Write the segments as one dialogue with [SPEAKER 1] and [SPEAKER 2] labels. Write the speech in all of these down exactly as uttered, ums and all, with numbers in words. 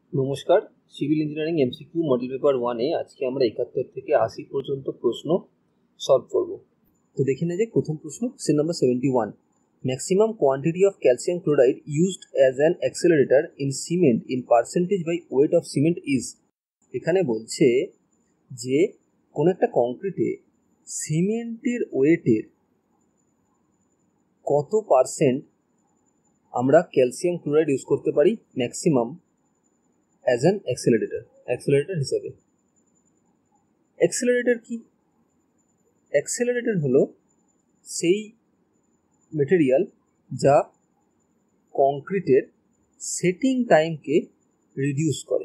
[SPEAKER 1] নমস্কার, civil engineering MCQ model paper ওয়ানে আজকে আমরা একাত্তর থেকে আশি পর্যন্ত প্রশ্ন সলভ করব। তো দেখে নেওয়া যাক প্রথম প্রশ্ন, question number seventy one. Maximum quantity of calcium chloride used as an accelerator in cement in percentage by weight of cement is. এখানে বলছে যে কোনো একটা কংক্রিটে সিমেন্টের ওয়েটের কত পার্সেন্ট আমরা ক্যালসিয়াম ক্লোরাইড ইউজ করতে পারি maximum as an accelerator accelerator হিসাবে। অ্যাক্সেলারেটর কি? অ্যাক্সেলারেটর হলো সেই মেটেরিয়াল যা কংক্রিটের সেটিং টাইমকে রিডিউস করে।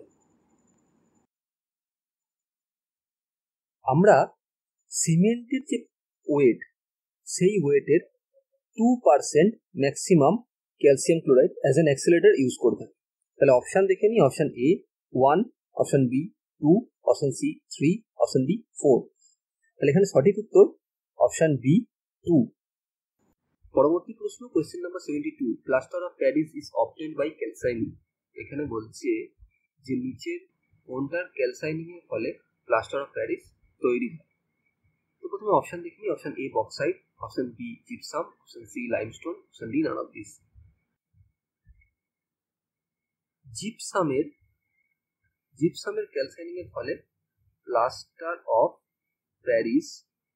[SPEAKER 1] আমরা সিমেন্টের যে ওয়েট, সেই ওয়েটের two percent maximum calcium chloride as an accelerator use করে থাকি। তাহলে অপশান দেখে নিই। Option A one, option B two, option C three, option D four. তাহলে এখানে সঠিক উত্তর অপশান বি টু। পরবর্তী প্রশ্ন, question number seventy two. Plaster of Paris is obtained by calcining. এখানে বলছে যে নিচের কোনটার ক্যালসাইনিং এর ফলে প্লাস্টার অফ প্যারিস তৈরি হয়। তো প্রথমে অপশান দেখি। Option A bauxite, option B gypsum, option C limestone, option D none of this. জিপসামের জিপসামের ক্যালসাইনিং এর ফলে প্লাস্টার অফ প্যারিস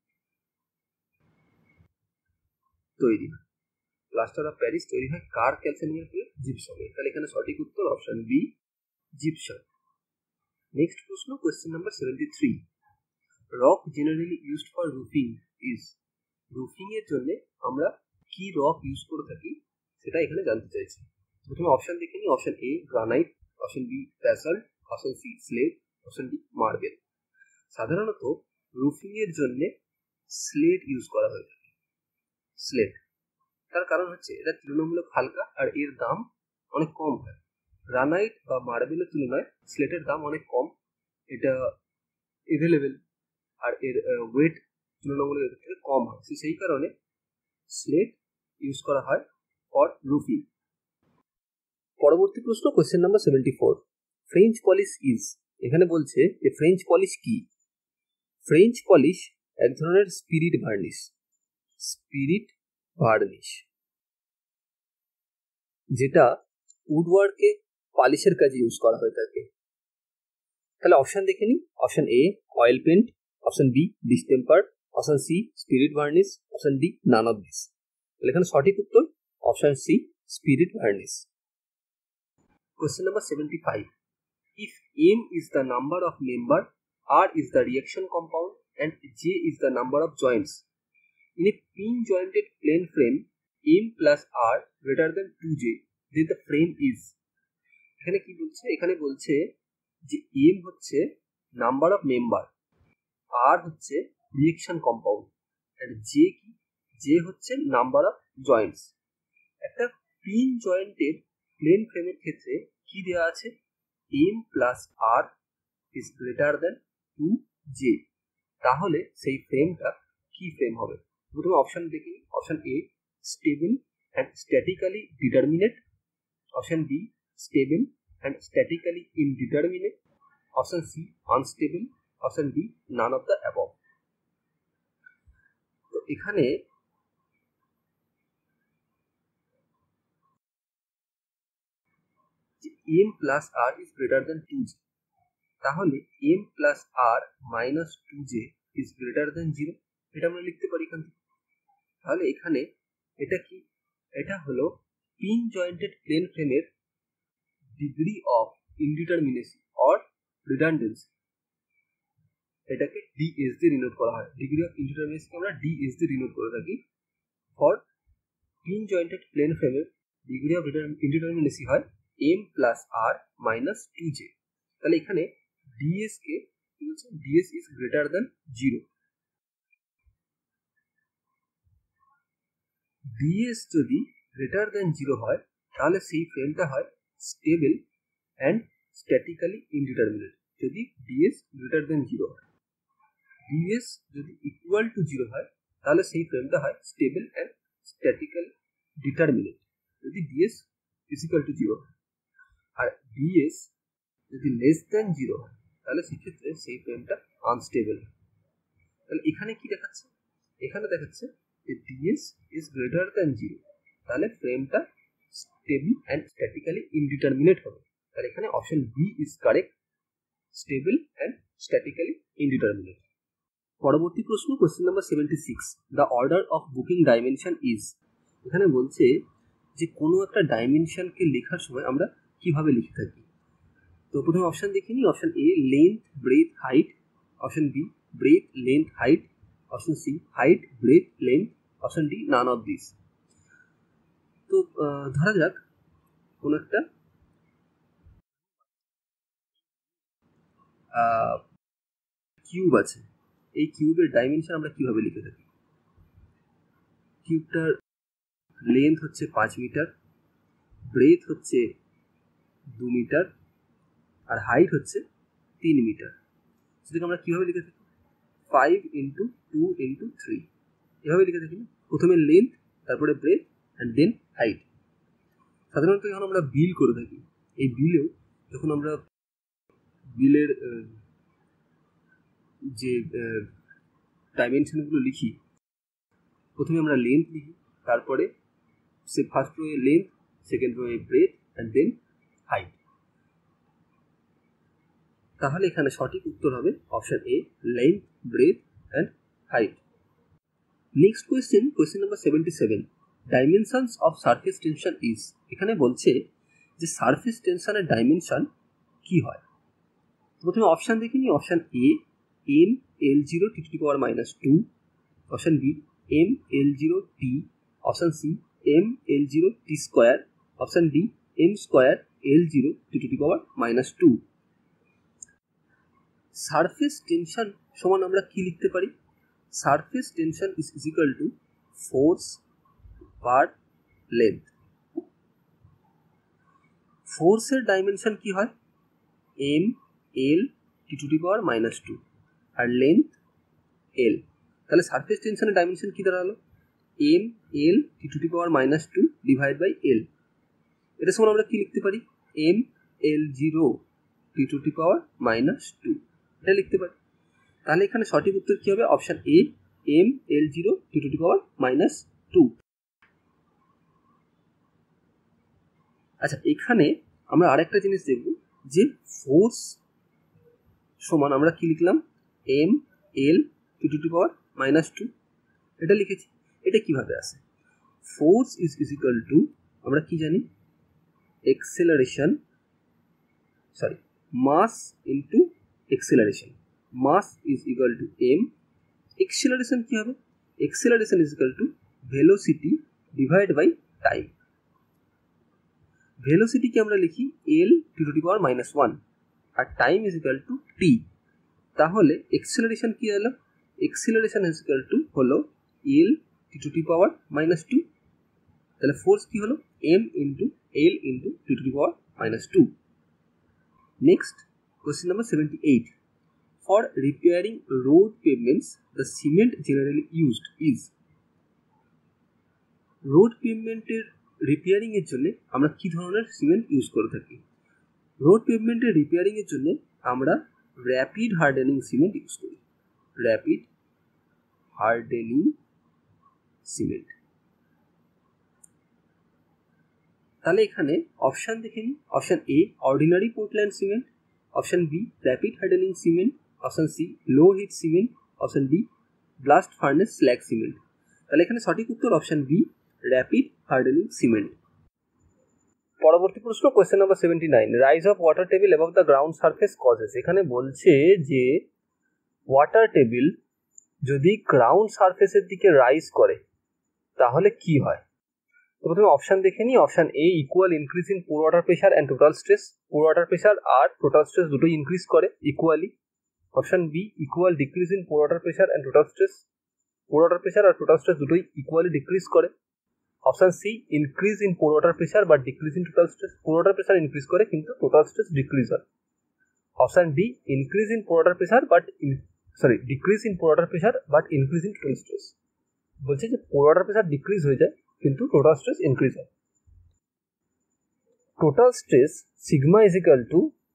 [SPEAKER 1] তৈরি হয়। প্লাস্টার অফ প্যারিস তৈরি হয় কার ক্যালসাইনিং এর ফলে? জিপসামের। তাহলে এখানে সঠিক উত্তর অপশান বি জিপসাম। নেক্সট প্রশ্ন, question number seventy three. Rock generally used for roofing is. Roofing এর জন্য আমরা কি রক ইউজ করে থাকি সেটা এখানে জানতে চাইছি। প্রথমে অপশান দেখে নিই। Option A granite, option B basalt, option C slate, option D marble. সাধারণত রুফিং এর জন্য স্লেট ইউজ করা হয়ে থাকে। স্লেট, তার কারণ হচ্ছে এটা তুলনামূলক হালকা আর এর দাম অনেক কম হয়। গ্রানাইট বা মার্বেলের তুলনায় স্লেটের দাম অনেক কম, এটা এভেলেবেল, আর এর ওয়েট তুলনামূলক এর থেকে কম হয়। সেই কারণে স্লেট ইউজ করা হয় ফর রুফিং। পরবর্তী প্রশ্ন, question number seventy four. French polish is. এখানে বলছে যে ফ্রেঞ্চ পলিশ কি? ফ্রেঞ্চ পলিশ এক ধরনের স্পিরিট ভার্নিশ। স্পিরিট ভার্নিশ যেটা উডওয়ার্কে পালিশের কাজে ইউজ করা হয়ে থাকে। তাহলে অপশান দেখে নিই। Option A oil paint, option B distemper, option C spirit varnish, option D none of this. তাহলে এখানে সঠিক উত্তর option C spirit varnish. Question number seventy five. If M is the number of member, R is the reaction compound, and J is the number of joints in a pin jointed plane frame, M plus R greater than two J, then the frame is। এখানে কি বলছে? এখানে বলছে যে M হচ্ছে number of member, R হচ্ছে reaction compound, আর J কি? J হচ্ছে নাম্বার অফ জয়েন্টস। একটা পিন জয়েন্টেড প্লেন ফ্রেমের ক্ষেত্রে কি দেওয়া আছে? M plus R is greater than two J. তাহলে সেই ফ্রেমটা কি ফ্রেম হবে? প্রথমে অপশন দেখি। Option A stable and statically determinate, option B stable and statically indeterminate, option C unstable, option D none of the above. তো এখানে M plus R is greater than two J, তাহলে M plus R minus two J is greater than zero, এটা আমরা লিখতে পারি এখান থেকে। তাহলে এখানে এটা কি? এটা হলো পিন জয়েন্টেড প্লেন ফ্রেমের degree of indeterminacy or redundancy. এটাকে ডিএস দিয়ে ডিনোট করা হয়। ডিগ্রি অফ ইনডিটারমিনেসিকে আমরা ডিএস দিয়ে ডিনোট করে থাকি। ফর পিন জয়েন্টেড প্লেন ফ্রেমের ডিগ্রি অফ ইনডিটারমিনেসি হয় M plus R minus two J. তাহলে এখানে ডিএস কে কি বলছে? DS is greater than zero. DS যদি গ্রেটার দেন জিরো হয় তাহলে সেই ফ্রেমটা হয় স্টেবল অ্যান্ড স্ট্যাটিক্যালি ইনডিটারমিনেট। যদি ডিএস গ্রেটার দেন জিরো হয়, ডিএস যদি ইকুয়াল টু জিরো হয় তাহলে সেই ফ্রেমটা হয় স্টেবল অ্যান্ড স্ট্যাটিক্যালি ডিটারমিনেট। যদি DS is equal to zero হয়, আর ডিএস যদি লেস দেন জিরো হয় তাহলে সেক্ষেত্রে সেই ফ্রেমটা আনস্টেবল। তাহলে এখানে কি দেখাচ্ছে, এখানে দেখাচ্ছে যে DS is greater than zero, তাহলে ফ্রেমটা স্টেবল অ্যান্ড স্ট্যাটিক্যালি ইনডিটারমিনেট হবে। তাহলে এখানে option B is correct, stable and statically indeterminate. পরবর্তী প্রশ্ন, question number seventy six, the order of booking dimension is. এখানে বলছে যে কোনো একটা ডাইমেনশনকে লেখার সময় আমরা কিভাবে লিখে থাকি। তো প্রথমে অপশান দেখে নিই। Option A length breadth height, option B breadth length height, option C height breadth length, option D none of this. তো ধরা যাক কোনো একটা কিউব আছে, এই কিউবের ডাইমেনশন আমরা কিভাবে লিখে থাকি। কিউবটার লেন্থ হচ্ছে পাঁচ মিটার, ব্রেথ হচ্ছে দু মিটার, আর হাইট হচ্ছে তিন মিটার। সেটাকে আমরা কীভাবে লিখে থাকি, five into two into three এভাবে লিখে থাকি না। প্রথমে লেন্থ, তারপরে ব্রেথ অ্যান্ড দেন হাইট। সাধারণত যখন আমরা বিল করে থাকি, এই বিলেও যখন আমরা বিলের যে ডাইমেনশনগুলো লিখি, প্রথমে আমরা লেন্থ লিখি, তারপরে সে ফার্স্ট রোয়ে লেন্থ, সেকেন্ড রোয়ে ব্রেথ অ্যান্ড দেন হাইট। তাহলে এখানে সঠিক উত্তর হবে option A, length breadth and height. Next question, question number seventy seven, dimensions of surface tension is. এখানে বলছে যে সারফেস টেনশনের ডাইমেনশন কি হয়। প্রথমে অপশান দেখে নিই। Option A M L zero T to the power minus two, option B M L zero T, option C M L zero T square, option D M square L zero T to the power minus two. Surface tension সমান আমরা কি লিখতে পারি, surface tension is equal to force per length. ফোর্সের dimension কি হয়, M L T to the power minus two আর length এল। তাহলে সারফেস টেনশনের ডাইমেনশন কি দাঁড়ালো, M L T to the power minus two divide by L. এটা সমান আমরা কি লিখতে পারি, M L zero T to the power minus two, এটা লিখতে পারি। তাহলে এখানে সঠিক উত্তর কি হবে, option A M L zero T to the power minus two. আচ্ছা, এখানে আমরা আরেকটা জিনিস দেখব যে ফোর্স সমান আমরা কি লিখলাম, M L T to the power minus two, এটা লিখেছি। এটা কিভাবে আসে, ফোর্স ইজ ইকুয়াল টু, আমরা কি জানি, acceleration sorry mass into acceleration. Mass is equal to M, acceleration কি হবে, acceleration is equal to velocity divide by time. ভেলোসিটিকে আমরা লিখি L T to the power minus one আর time is equal to T. তাহলে acceleration কি হলো, acceleration is equal to হলো L T to the power minus two. তাহলে force কি হলো, M into L into T to the power minus two. Next question number seventy eight, for repairing road pavements the cement generally used is. Road পেভমেন্টের repairing এর জন্য আমরা কি ধরনের cement use করে থাকি, রোড পেভমেন্টের রিপেয়ারিং এর জন্য আমরা র্যাপিড হার্ডেনিং সিমেন্ট ইউজ করি, র্যাপিড হার্ডেনিং সিমেন্ট। তাহলে এখানে অপশান দেখে নিই। Option A ordinary Portland cement, option B rapid hardening cement, option C low heat cement, option D blast furnace slag cement. তাহলে এখানে সঠিক উত্তর option B rapid hardening cement. পরবর্তী প্রশ্ন, question number seventy nine, rise of water table above the ground surface causes. এখানে বলছে যে water table যদি গ্রাউন্ড সারফেসের দিকে রাইজ করে তাহলে কি হয়। তো প্রথমে অপশান দেখে নিই। Option A equal increase in pore water pressure and total stress, pore water pressure আর টোটাল স্ট্রেস দুটোই ইনক্রিজ করে equally. Option B equal decrease in pore water pressure and total stress, pore water pressure আর total stress দুটোই equally decrease করে। Option C increase in pore water pressure but decrease in total stress, pore water pressure increase করে কিন্তু total stress decrease হয়। Option D increase in pore water pressure but sorry decrease in pore water pressure but increase in total stress. বলছে যে pore water pressure decrease হয়ে যায় কিন্তু total stress increase হয়। Total stress sigma is equal to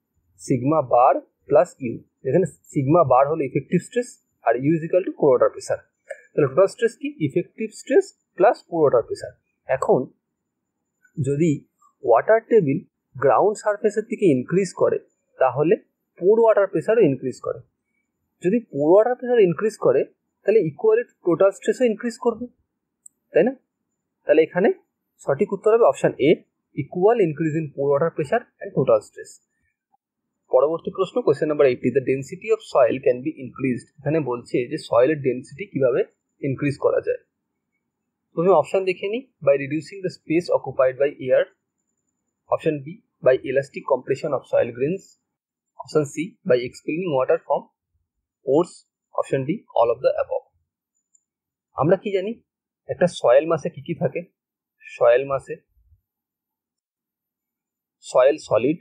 [SPEAKER 1] sigma bar plus U, এখানে sigma bar হলো effective stress আর U is equal to pore water pressure. তাহলে টোটাল স্ট্রেস কি? Effective stress plus pore water pressure. এখন যদি water table ground সারফেসের দিকে increase করে তাহলে পোর ওয়াটার প্রেসারও ইনক্রিজ করে। যদি পোর ওয়াটার প্রেসার ইনক্রিজ করে তাহলে ইকুয়ালি টোটাল স্ট্রেসও ইনক্রিজ করবে, তাই না? তাহলে এখানে সঠিক উত্তর হবে option A, equal increase in pore water pressure and total stress. পরবর্তী প্রশ্ন, question number eighty, the density of soil can be increased. এখানে বলছে যে সয়েলের ডেন্সিটি কিভাবে ইনক্রিজ করা যায়। প্রথমে অপশান দেখে নিই, by reducing the space occupied by air, option B by elastic compression of soil grains, option C by expelling water from pores, option D all of the above. আমরা কি জানি একটা সয়েল মাসে কি কি থাকে? সয়েল মাসে soil solid,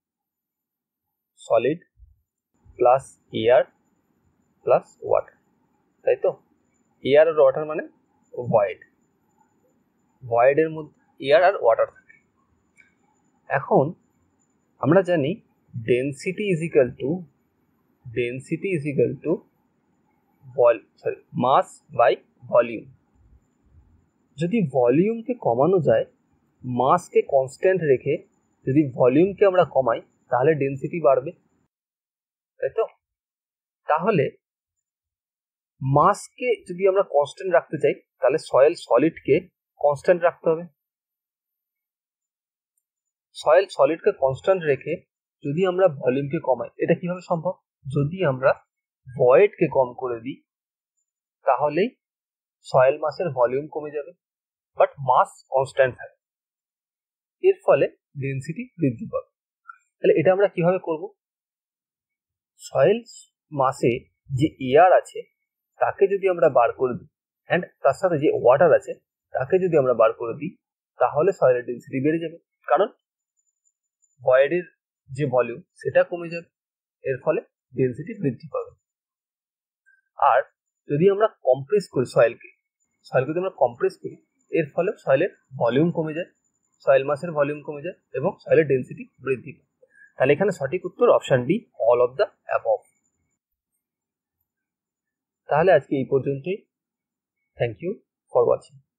[SPEAKER 1] solid plus air plus water, তাই তো? এয়ার আর ওয়াটার মানে ভয়েড, ভয়েডের মধ্যে এয়ার আর ওয়াটার থাকে। এখন আমরা জানি density is equal to density is equal to vol sorry mass by volume. যদি ভলিউমকে কমানো যায়, মাসকে কনস্ট্যান্ট রেখে যদি ভলিউমকে আমরা কমাই তাহলে ডেন্সিটি বাড়বে, তাই তো? তাহলে মাসকে যদি আমরা কনস্ট্যান্ট রাখতে চাই তাহলে সয়েল সলিডকে কনস্ট্যান্ট রাখতে হবে। সয়েল সলিডকে কনস্ট্যান্ট রেখে যদি আমরা ভলিউমকে কমাই, এটা কিভাবে সম্ভব? যদি আমরা ভয়েডকে কম করে দিই তাহলেই সয়েল মাসের ভলিউম কমে যাবে, বাট মাস কনস্ট্যান্ট থাকে, এর ফলে ডেন্সিটি বৃদ্ধি পাবে। তাহলে এটা আমরা কিভাবে করব? সয়েল মাসে যে এয়ার আছে তাকে যদি আমরা বার করে দিই অ্যান্ড তার সাথে যে ওয়াটার আছে তাকে যদি আমরা বার করে দিই তাহলে সয়েলের ডেন্সিটি বেড়ে যাবে, কারণ ভয়েডের যে ভলিউম সেটা কমে যাবে, এর ফলে ডেন্সিটি বৃদ্ধি পাবে। আর যদি আমরা কম্প্রেস করি সয়েলকে সয়েলকে যদি আমরা কম্প্রেস করি এর ফলে সয়েলের ভলিউম কমে যায়, সয়েল মাসের ভলিউম কমে যায় এবং সয়েলের ডেন্সিটি বৃদ্ধি পায়। তাহলে এখানে সঠিক উত্তর option D, all of the above. তাহলে আজকে এই পর্যন্তই। Thank you for watching.